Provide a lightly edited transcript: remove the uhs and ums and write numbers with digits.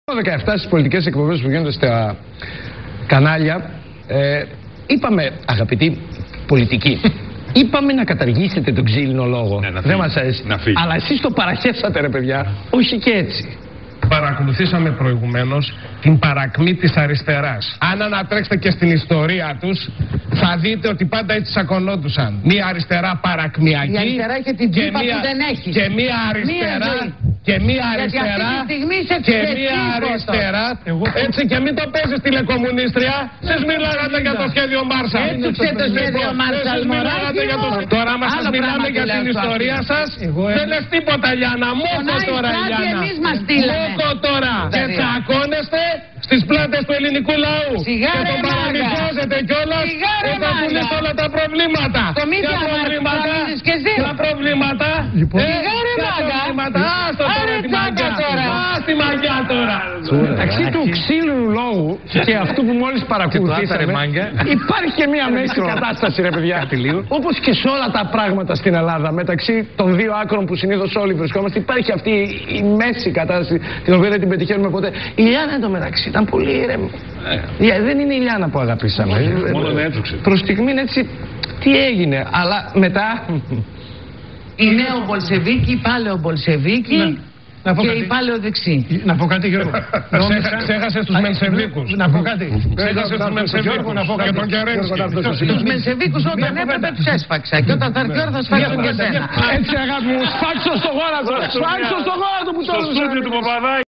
17 στις πολιτικές εκπομπές που γίνονται στα κανάλια, είπαμε, αγαπητοί πολιτικοί, είπαμε να καταργήσετε τον ξύλινο λόγο. Δεν μας αρέσει. Αλλά εσείς το παραχέσατε, ρε παιδιά, όχι και έτσι. Παρακολουθήσαμε προηγουμένως την παρακμή της αριστεράς. Αν ανατρέξετε και στην ιστορία τους, θα δείτε ότι πάντα έτσι τσακωνόντουσαν. Μία αριστερά παρακμιακή. Η αριστερά έχει την τσίπα που δεν έχει. Και μία αριστερά. Και μία αριστερά. Και μία αριστερά. Έτσι, και μην το παίζεις τηλεκομμουνίστρια. Εσείς μιλάγατε για το σχέδιο Μάρσαλ. Έτσουξε το σχέδιο Μάρσαλ. Τώρα μας σας μιλάμε για την ιστορία σας. Δεν λες τίποτα, Λιάννα. Μόνο τώρα, Λιάννα. Μόνο τώρα. Και τσακώνεστε στις πλάτες του ελληνικού λαού. Και τον παραμυθιάζετε κιόλας όταν που λες όλα τα προβλήματα. Ποια προβλήματα. Ποια προβλήματα. Άστο τώρα τη μαγιά. Άστη μαγιά τώρα. Μεταξύ του ξύλινου λόγου και αυτού που μόλις παρακολουθήσαμε, υπάρχει και μία μέση κατάσταση, ρε παιδιά. Όπως και σε όλα τα πράγματα στην Ελλάδα, μεταξύ των δύο άκρων που συνήθως όλοι βρισκόμαστε, υπάρχει αυτή η μέση κατάσταση, την οποία δεν την πετυχαίνουμε ποτέ. Η Λιάννα εντωμεταξύ ήταν πολύ ήρεμη. Δεν είναι η Λιάννα που αγαπήσαμε. Μόνο δεν έτσουξε. Προς στιγμήν έτσι, τι έγινε, αλλά μετά. Η νέο-Μπολσεβίκη, η παλαιομπολσεβίκη και η παλαιοδεξή. Να πω κάτι, Γιώργο. Ξέχασες τους Μενσεβίκους. Να πω κάτι. Ξέχασες τους Μενσεβίκους και τον Κερένσκι. Τους Μενσεβίκους όταν έπρεπε τους έσφαξα. Και όταν θα έρθει η ώρα θα σφάξουν και εσένα. Έτσι, αγάπη μου, σφάξω στο γόνατο. Σφάξω στο γόνατο που το έδωσα.